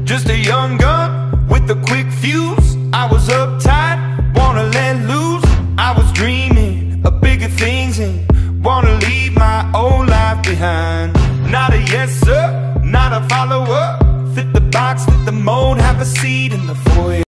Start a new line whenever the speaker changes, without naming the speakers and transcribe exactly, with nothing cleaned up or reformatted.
Just a young gun with a quick fuse. I was uptight, wanna let loose. I was dreaming of bigger things and wanna leave my old life behind. Not a yes sir, not a follower. Fit the box, fit the mold, have a seat in the foyer.